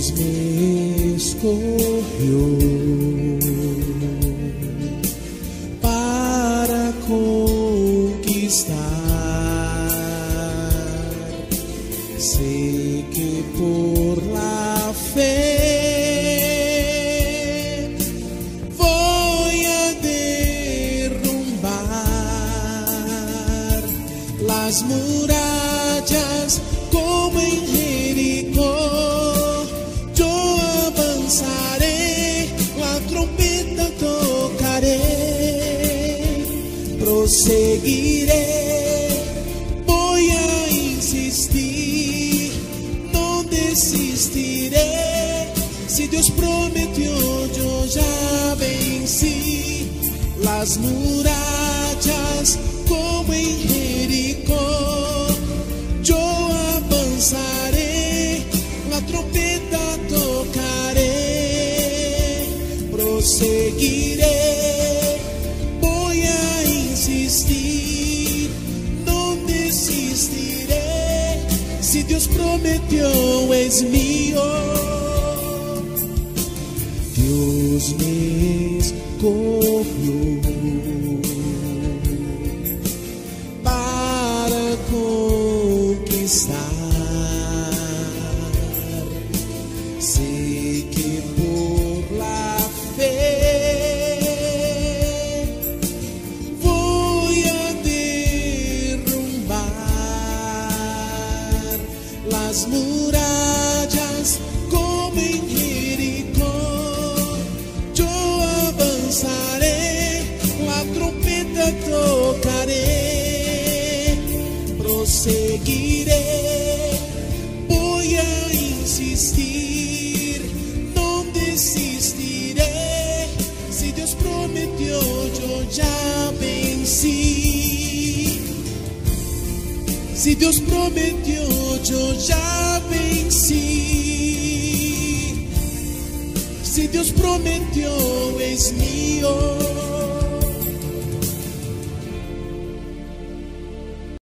Deus me escolheu para conquistar. Sei que por la fé vou a derrumbar las murallas como en Jericó. Yo avanzaré, la trompeta tocaré, proseguiré, voy a insistir, no desistiré. Si Dios prometió, yo ya vencí las murallas como en Jericó. Yo avanzaré, la trompeta tocaré, proseguiré, voy a insistir, no desistiré. Si Dios prometió, es mío. Dios me escogió para conquistar. Sé que por la fe voy a derrumbar las murallas como en Jericó. Yo avanzaré, la trompeta tocaré, proseguiré, voy a insistir, no desistiré. Si Dios prometió, yo ya vencí. Si Dios prometió, yo ya vencí. Si Dios prometió, es mío.